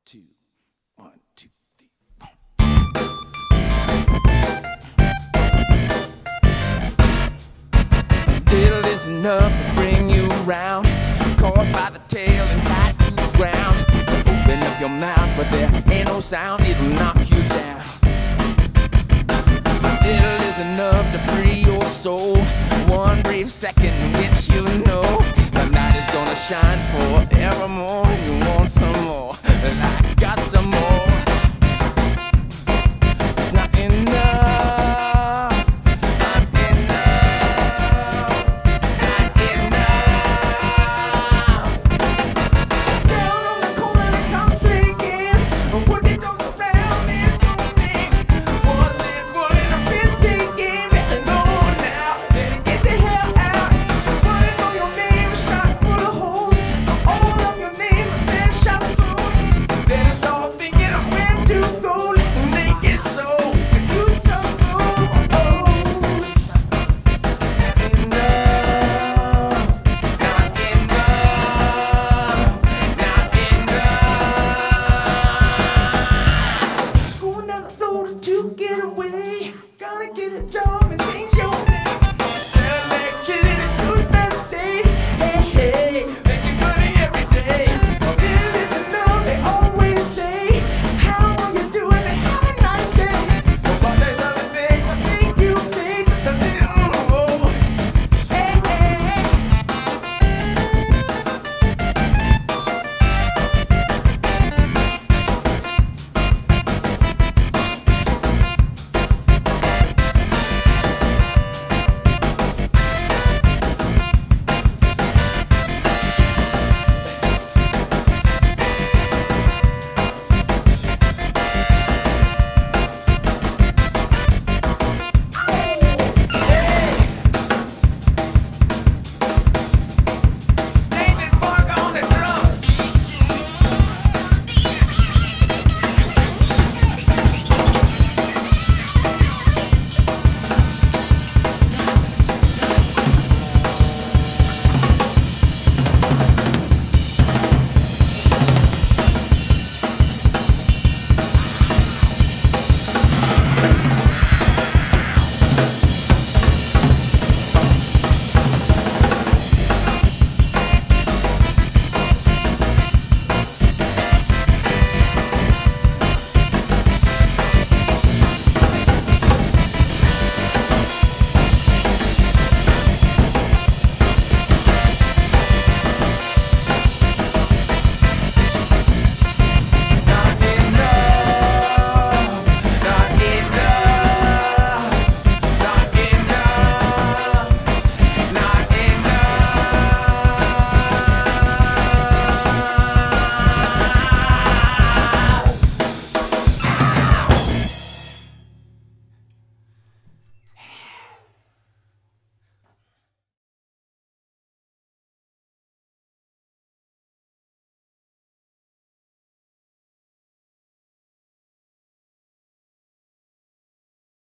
two, 1, 2, 3, 4. A little is enough to bring you around, caught by the tail and tied to the ground. Open up your mouth, but there ain't no sound, it'll knock you down. A little is enough to free your soul. One brief second in which you know the light is gonna shine forevermore, and you want some more.